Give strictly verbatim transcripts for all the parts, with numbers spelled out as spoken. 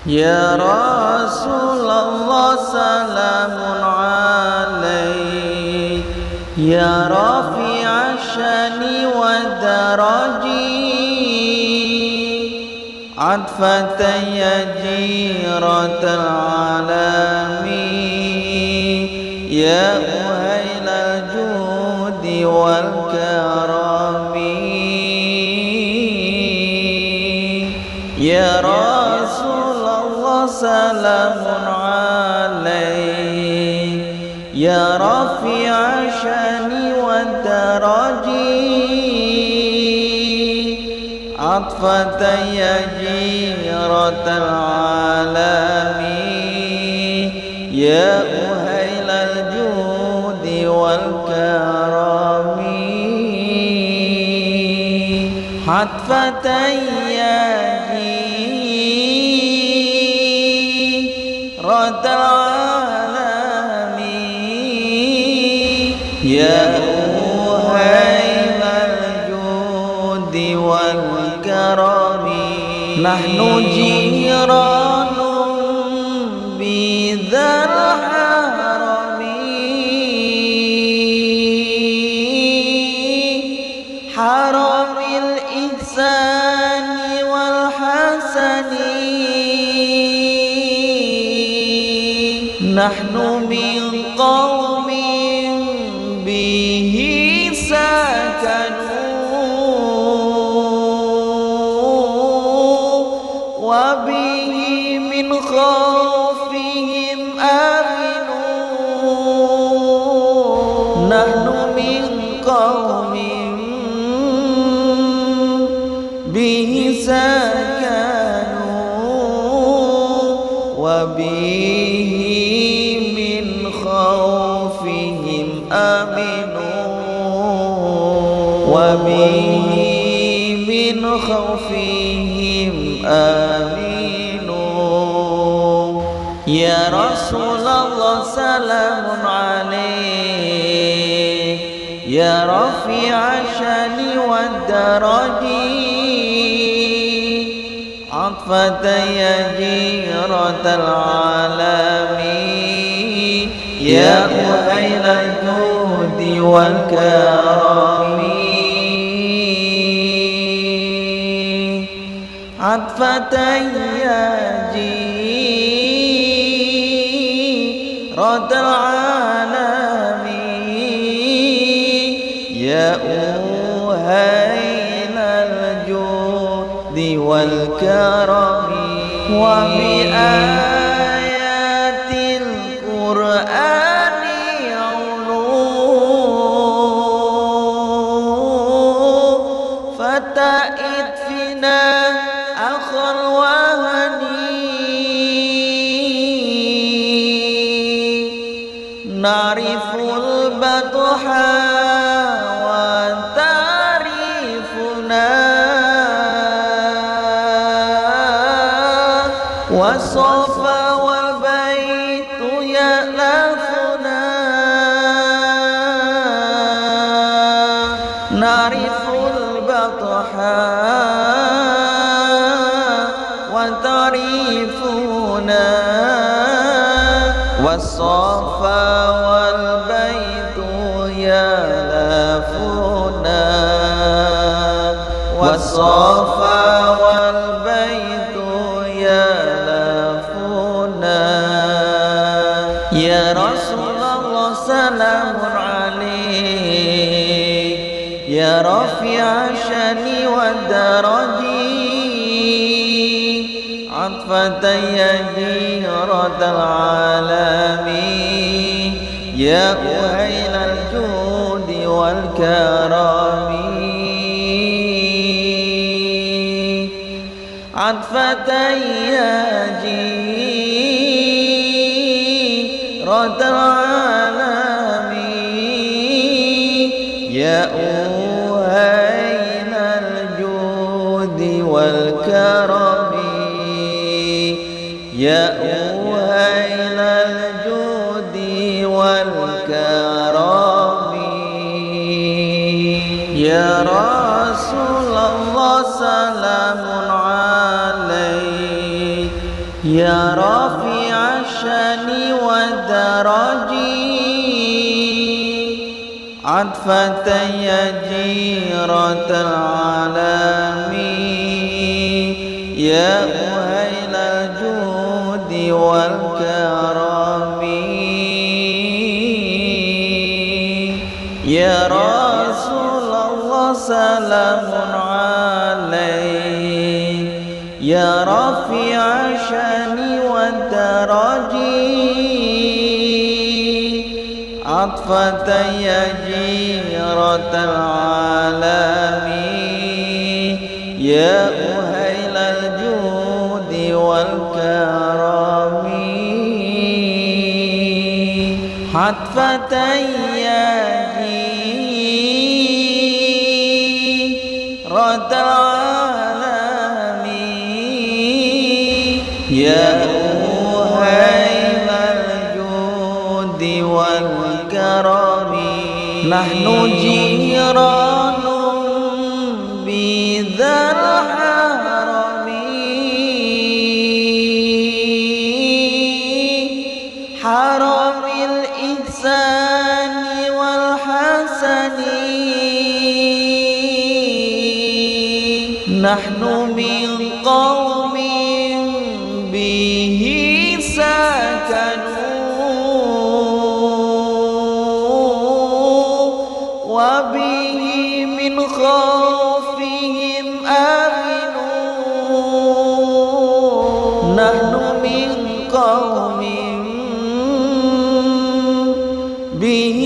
يا رسول الله سلام عليك يا رفيع الشان والدرج عطفة يا جيرة العالمين يا أهيل الجود والكرم يا رسول الله سلام عليك يا رفيع الشان والدرج عطفة يا جيرة العالمين يا أهيل الجود والكرم عطفة يا جيرة العالمين يا أهيل الجود والكرم نحن جيران بذا الحرم حرم الإحسان والحسن نحن من قوم به سكنوا وبه من خوفهم آمنوا نحن من قوم به سكنوا وبه من خوفهم آمنوا وبه من خوفهم آمنوا يا رسول الله سلام عليك يا رفيع الشان والدرج عطفة يا جيرة العالمين يا أهيل الجود والكرم عطفة يا جيرة العالمين يا أهيل الجود والكرم وبآيات القرآن علوم فتأت فينا أخا الوهني نعرف البطحا وتعرفنا والصفا والبيت يألفنا نعرف البطحا وتعرفنا والصفا والبيت يألفنا والصفا والبيت يألفنا يا رسول الله سلام عليك يا رفيع الشان والدرج عطفة يا جيرة العالمين يا أهيل الجود والكرم عطفة يا جيرة العالمين يا أهيل الجود والكرم يا أهيل الجود والكرم يا رسول الله سلام عليك يا رافع الشان والدرج عطفة يا جيرة العالم يا أهيل الجود والكرم يا رسول الله سلام عليك يا رافع الشان والدرج عطفة يا جيرة العالم يا أهيل الجود والكرم عطفة يا جيرة العالم يا أهيل الجود والكرم نحن جيران بذا الحرم حرم الإحسان والحسن نحن من قوم به سكنوا وبه من خوفهم آمنوا نحن من قوم به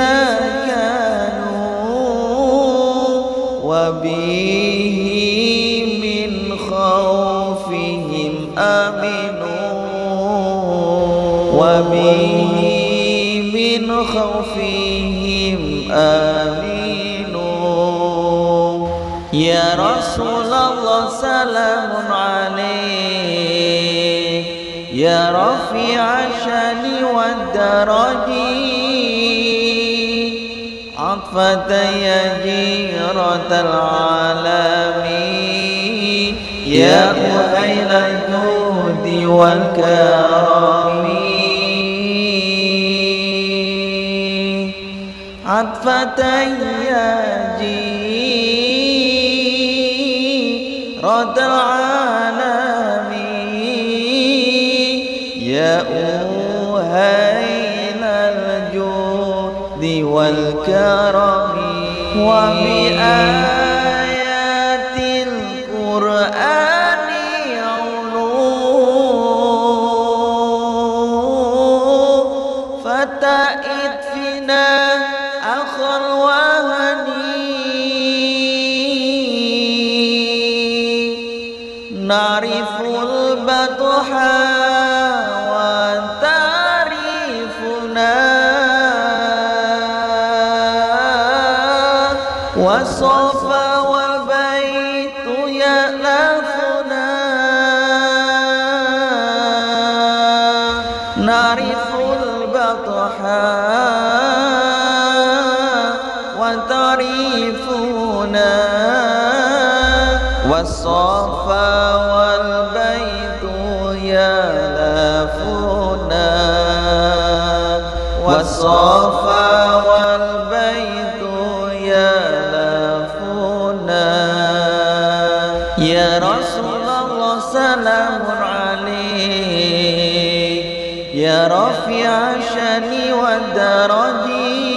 سكنوا وبه من خوفهم آمنوا وبه من خوفهم آمنوا يا رسول الله سلام عليك يا رفيع الشان والدرج عطفة يا جيرة العالم يا أهيل الجود والكرم عطفة يا جيرة العالم يا أهيل الجود والكرم وبآيات القرآن علو فتائد فينا أخا الوهني نعرف البطحا وتعرفنا والصفا والبيت يألفنا نعرف البطحا وتعرفنا والصفا والبيت يألفنا والصفا والبيت يألفنا يا رسول الله سلام عليك يا رفيع الشان والدرج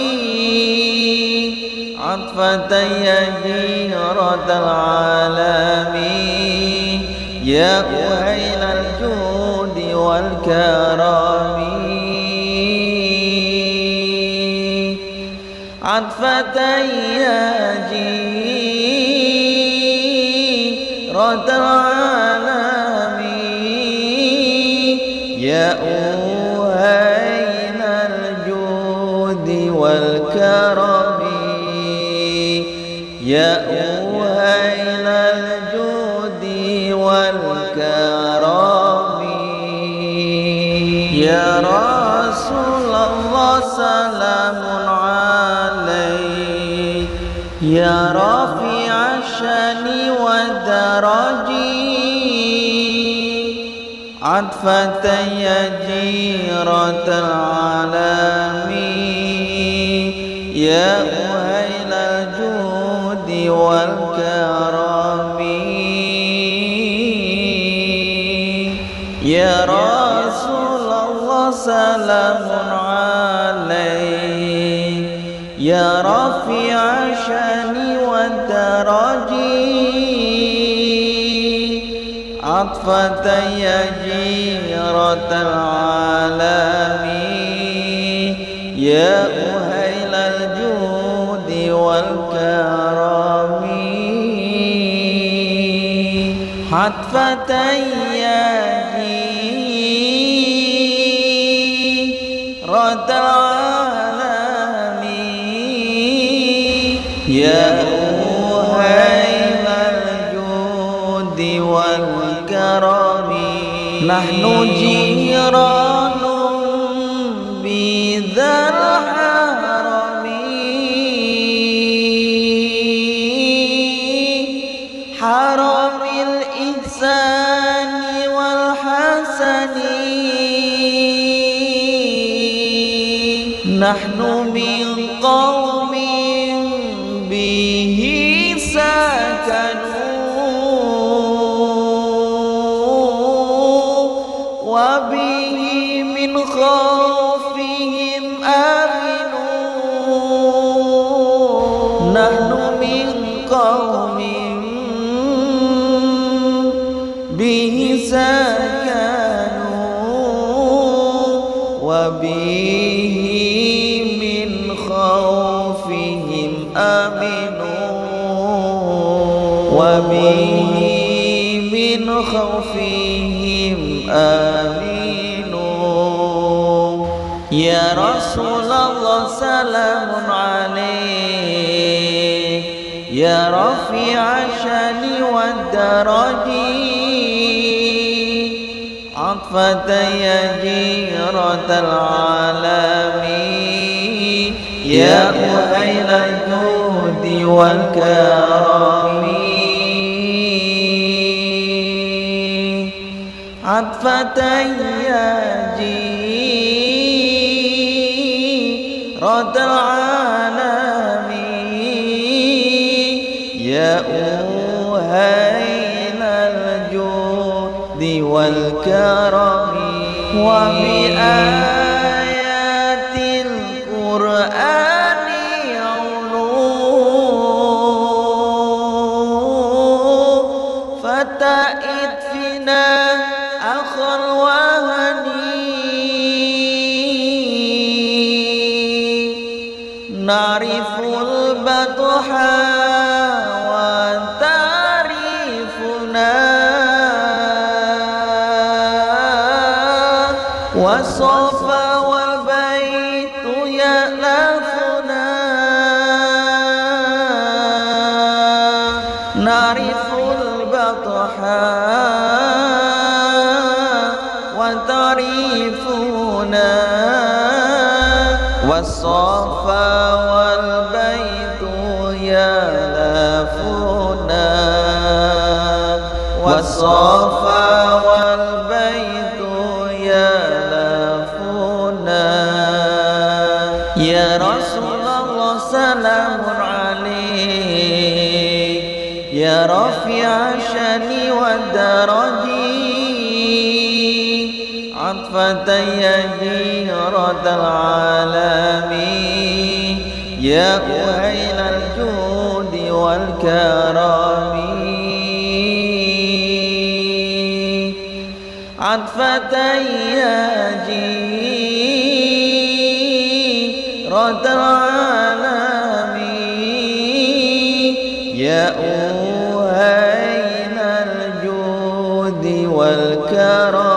عطفة يا جيرة العالم يا أهيل الجود والكرم عطفة يا جيرة العالم يا أهيل الجود والكرم يا أهيل الجود والكرم يا رسول الله سلام عليك يا رفيع الشان والدرج عطفة يا جيرة العالمين يا أهيل الجود والكرم يا رسول الله سلام عليك يا رفيع الشان والدرج عطفة يا جيرة العالمين يا أهيل الجود والكرم عطفة يا جيرة العالمين يا أهيل الجود والكرم نحن جيران بذا الحرم حرم الإحسان والحسن نحن من قوم به سكنوا وبه من خوفهم آمنوا نحن من قوم به سكنوا وبه من خوفهم آمنوا وبه من خوفهم آمنوا يا رسول الله سلام عليك يا رفيع الشان والدرج عطفة يا جيرة العالمين يا أهيل الجود والكرم عطفة يا جيرة العالمين يا أهيل الجود والكرم وبآيات القرآن علوم فتأت فينا أخا وهني نعرف البطحا وتعرفنا والصفا والبيت يألفنا نعرف البطحا وتعرفنا والصفا والبيت يألفنا والصفا والبيت يألفنا يا رسول الله سلام عليك يا رفيع الشان والدرج عطفة يا جيرة العالمين يا أهيل الجود والكرم عطفة يا جيرة العالمين يا أهيل الجود والكرم